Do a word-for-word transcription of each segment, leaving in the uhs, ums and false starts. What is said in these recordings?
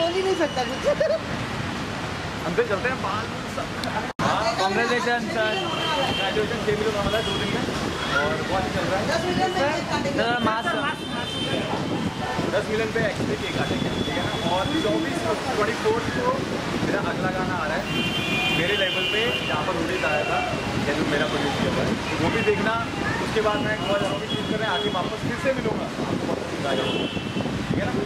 बोल ही नहीं सकता कुछ। अंदर चलते हैं बाल सब। कांग्रेचुलेशन सर, ग्रेजुएशन छः मिनट होने वाला है दो दिन में और बहुत चल रहा है। दस मिलियन पे दस मिलियन पे एक्चुअली केक काटेंगे, ठीक है ना। और चौबीस ट्वेंटी फोर्थ को मेरा अगला गाना आ रहा है मेरे लेवल पे, जहाँ पर रिलीज आया था या जो मेरा प्रोड्यूस किया था, वो भी देखना। उसके बाद मैं बहुत ज़्यादा भी चीज़ कर रहे हैं, आके वापस फिर से मिलूँगा आपको, बहुत पसंद आएगा, ठीक है ना।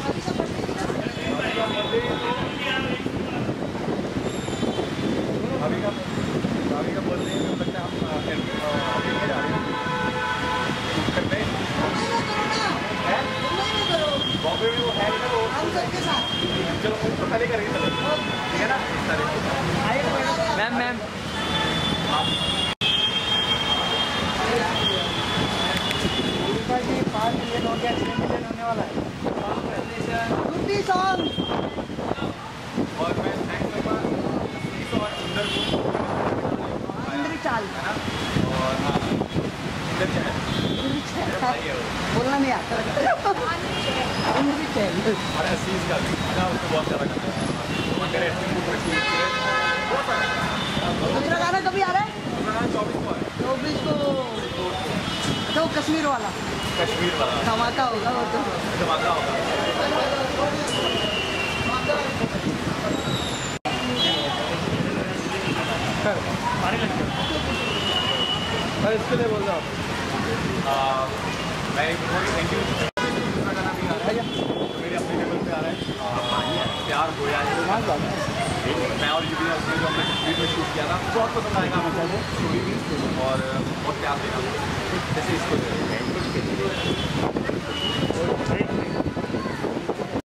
अभी का अभी का बर्थडे में लगता है हम अभी जा रहे हैं करने बॉम्बे में, वो है ना वो चलो वो तो पहले करेंगे, चलो ठीक है ना। मैम मैम पाँच मिलियन हो गया, छः मिलियन होने वाला है। और मैं थैंक करूँगा और अंदर को चाल है ना। और हाँ बोलना नहीं आता और असीज का भी ना, उसको बहुत ज़्यादा करता है। दूसरा गाना कभी आ रहा है? दूसरा गाना चौबीस को है। चौबीस को तो कश्मीर वाला कश्मीर वाला धमाका होगा, वो तो धमाका होगा। सर इसके लिए बोल रहा हूँ मैं एक बहुत थैंक यू। दूसरा गाना भी आ रहा है मेरे अपने लेवल पे आ रहा है, प्यार होया है। मैं और युविका जो हमने कश्मीर में शूट किया था, बहुत पसंद आएगा मुझे स्टोरी भी, और बहुत प्यार देगा जैसे इसको।